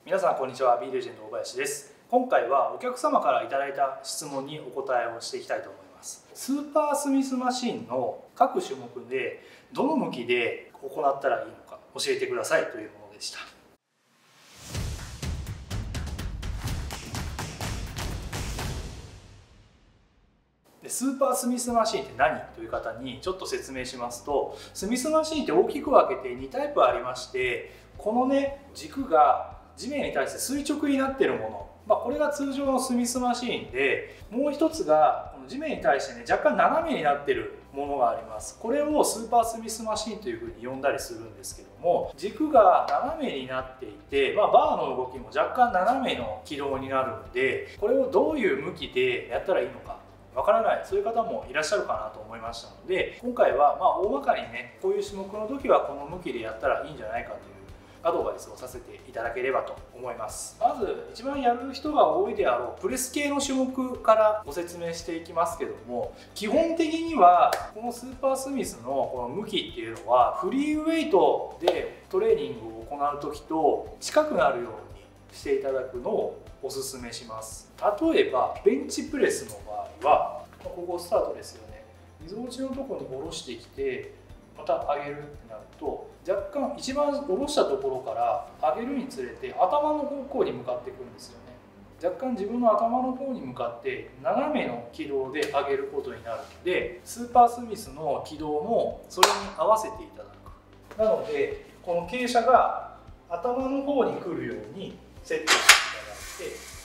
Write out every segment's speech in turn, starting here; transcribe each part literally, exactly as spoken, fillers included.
皆さんこんにちは。 B レジェンド大林です。今回はお客様からいただいた質問にお答えをしていきたいと思います。スーパースミスマシンの各種目でどの向きで行ったらいいのか教えてくださいというものでした。でスーパースミスマシンって何という方にちょっと説明しますと、スミスマシンって大きく分けてにタイプありまして、このね軸が地面に対して垂直になっているもの、まあ、これが通常のスミスマシーンで、もう一つがこの地面に対してね若干斜めになっているものがあります。これをスーパースミスマシーンというふうに呼んだりするんですけども、軸が斜めになっていて、まあ、バーの動きも若干斜めの軌道になるので、これをどういう向きでやったらいいのかわからない、そういう方もいらっしゃるかなと思いましたので、今回はまあ大まかにねこういう種目の時はこの向きでやったらいいんじゃないかというアドバイスをさせていただければと思います。まず一番やる人が多いであろうプレス系の種目からご説明していきますけども、基本的にはこのスーパースミスのこの向きっていうのはフリーウェイトでトレーニングを行う時と近くなるようにしていただくのをおすすめします。例えばベンチプレスの場合はここスタートですよね。みぞおちのところに下ろしてきてまた上げるってなると、若干一番下ろしたところから上げるにつれて頭の方向に向かっていくんですよね。若干自分の頭の方に向かって斜めの軌道で上げることになるので、スーパースミスの軌道もそれに合わせていただく。なのでこの傾斜が頭の方に来るようにセットしていただいて、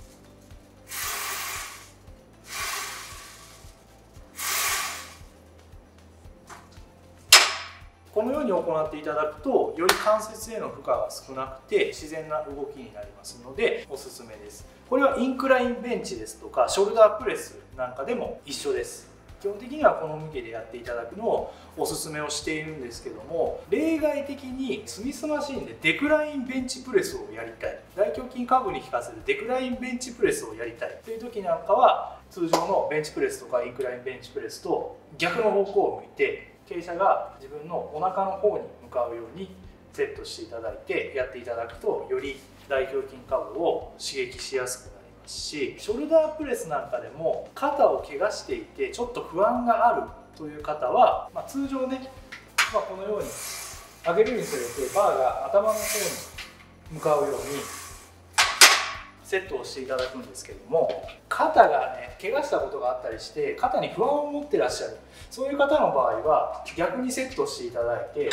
このように行っていただくとより関節への負荷が少なくて自然な動きになりますのでおすすめです。これはインクラインベンチですとかショルダープレスなんかでも一緒です。基本的にはこの向きでやっていただくのをおすすめをしているんですけども、例外的にスミスマシンでデクラインベンチプレスをやりたい、大胸筋下部に効かせるデクラインベンチプレスをやりたいという時なんかは、通常のベンチプレスとかインクラインベンチプレスと逆の方向を向いて傾斜が自分のお腹の方に向かうようにセットしていただいてやっていただくと、より大胸筋下部を刺激しやすくなりますし、ショルダープレスなんかでも肩を怪我していてちょっと不安があるという方は、まあ、通常ね、まあ、このように上げるにつれてバーが頭の方に向かうようにセットをしていただくんですけども、肩がね怪我したことがあったりして肩に不安を持ってらっしゃる、そういう方の場合は逆にセットしていただいて、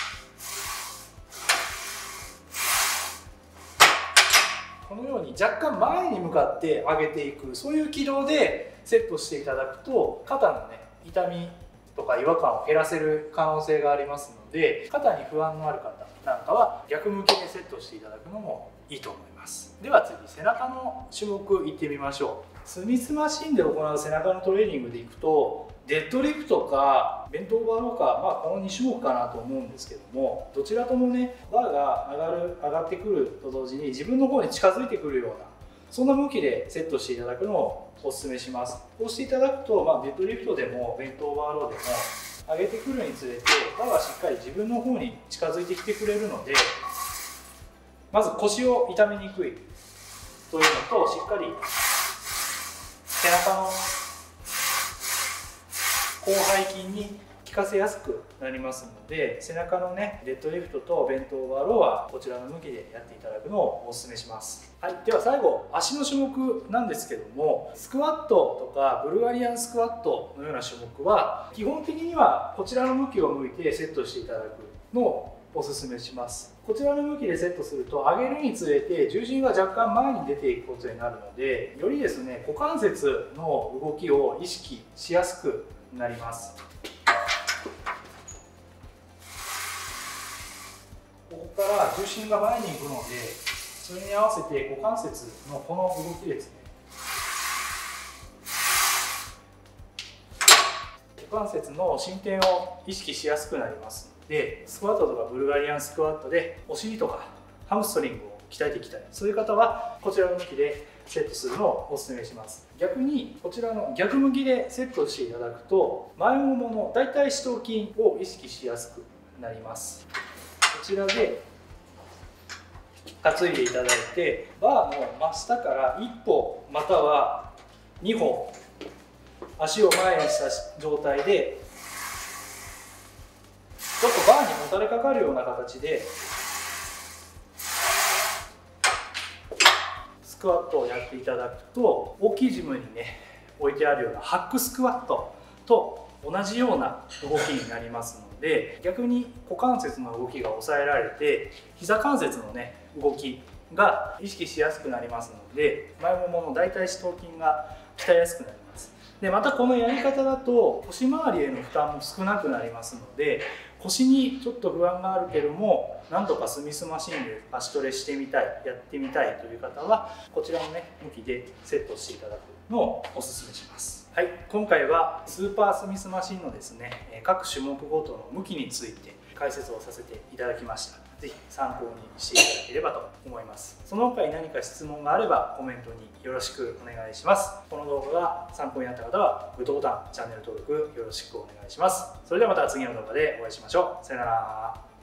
このように若干前に向かって上げていく、そういう軌道でセットしていただくと肩のね痛みとか違和感を減らせる可能性がありますので、肩に不安のある方なんかは逆向きでセットしていただくのもいいと思います。では次、背中の種目いってみましょう。スミスマシンで行う背中のトレーニングでいくと、デッドリフトかベントオーバーローか、まあ、このに種目かなと思うんですけども、どちらともねバーが上がる上がってくると同時に自分の方に近づいてくるような、そんな向きでセットしていただくのをおすすめします。こうしていただくと、まあ、デッドリフトでもベントオーバーローでも上げてくるにつれてバーがしっかり自分の方に近づいてきてくれるので、まず腰を痛めにくいというのと、しっかり背中の広背筋に効かせやすくなりますので、背中のねデッドリフトとベントオーバーローはこちらの向きでやっていただくのをおすすめします。はい、では最後、足の種目なんですけども、スクワットとかブルガリアンスクワットのような種目は基本的にはこちらの向きを向いてセットしていただくのをおすすめします。こちらの向きでセットすると上げるにつれて重心が若干前に出ていくことになるので、よりですね股関節の動きを意識しやすくなります。ここから重心が前に行くので、それに合わせて股関節のこの動きですね、股関節の伸展を意識しやすくなりますので、スクワットとかブルガリアンスクワットでお尻とかハムストリングを鍛えていきたい、そういう方はこちらの向きでセットするのをおすすめします。逆にこちらの逆向きでセットしていただくと、前ももの大腿四頭筋を意識しやすくなります。こちらで担いでいただいて、バーの真下からいっぽまたはにほ足を前にした状態でちょっとバーにもたれかかるような形でスクワットをやっていただくと、大きいジムにね置いてあるようなハックスクワットと同じような動きになりますので、逆に股関節の動きが抑えられて膝関節のね動きが意識しやすくなりますので、前ももの大腿四頭筋が鍛えやすくなります。でまたこのやり方だと腰回りへの負担も少なくなりますので、腰にちょっと不安があるけどもなんとかスミスマシンで足トレしてみたい、やってみたいという方はこちらのね向きでセットしていただくのをおすすめします。はい、今回はスーパースミスマシンのですね各種目ごとの向きについて解説をさせていただきました。ぜひ参考にしていただければと思います。その他に何か質問があればコメントによろしくお願いします。この動画が参考になった方はグッドボタン、チャンネル登録よろしくお願いします。それではまた次の動画でお会いしましょう。さよなら。